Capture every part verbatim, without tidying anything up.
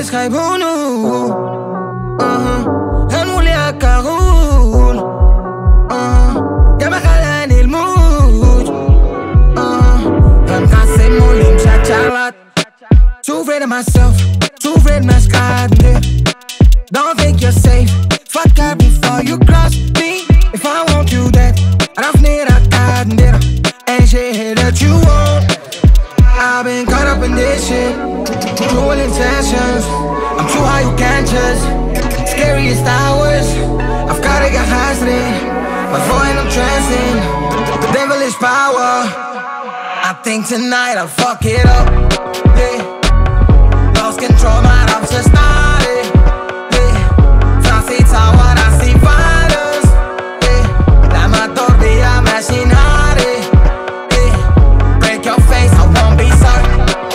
devilish khayb ghanwelli hakka ghoul كما خلاني الموج غنقسم مولي مشات شغلات Too afraid of myself, too afraid my sky ndir. Don't think you're safe, fakkar before you cross me. If I want you dead, I've need hakka ndirha. Ain't shit here that you want. I've been caught up in this shit, cruel intentions. I'm too high, you can't judge. Scariest hours, afkari got khasrine. My voice I'm trancing, devilish power. I think tonight I'll fuck it up, yeah. Lost control, my arms just started, yeah. Trancing, tsawer, rassi, fighters, yeah. La maddor, machi, nhari, yeah. Break your face, I won't be sorry.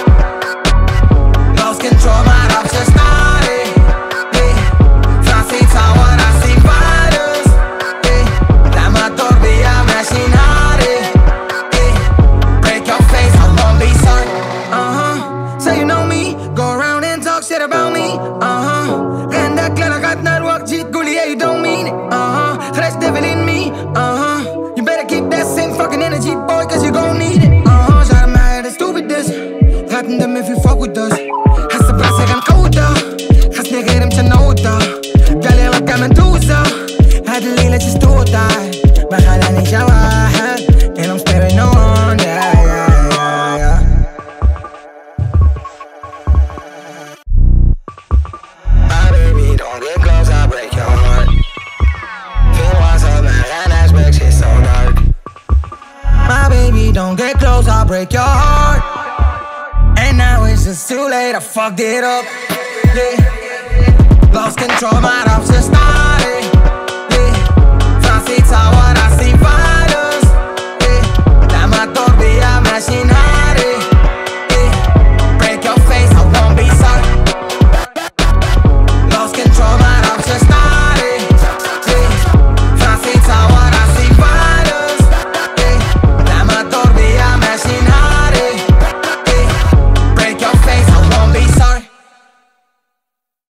Lost control, my arms just started, yeah. Trancing, tsawer, rassi, fighters, yeah. La maddor, machi, nhari, yeah. Break your face, I won't be sorry. Uh-huh, say you know me, go around and talk shit about me. Uh-huh, ghandak la ghlat waqt jit ghoul, yeah, you don't mean it. Uh-huh, there's devil in me. Uh-huh, you better keep that same fucking energy, boy, cause you gon' need it. Uh-huh, try to mad at stupidness. Raten them if you fuck with us. Has the blast like kanchouf. Has the ghirm chanouta. Galer like a medusa. Had the lila just to die. Bakhalani jawahar. And I'm sparing no one, yeah, yeah, yeah, yeah. My baby, don't get close, I'll break your heart. Feel what's up, man, that ass makes it so dark. My baby, don't get close, I'll break your heart. And now it's just too late, I fucked it up, yeah. Lost control, my arms just started, yeah. Trancing, tsawer, rassi, fighters, yeah. La maddor, machi, nhari.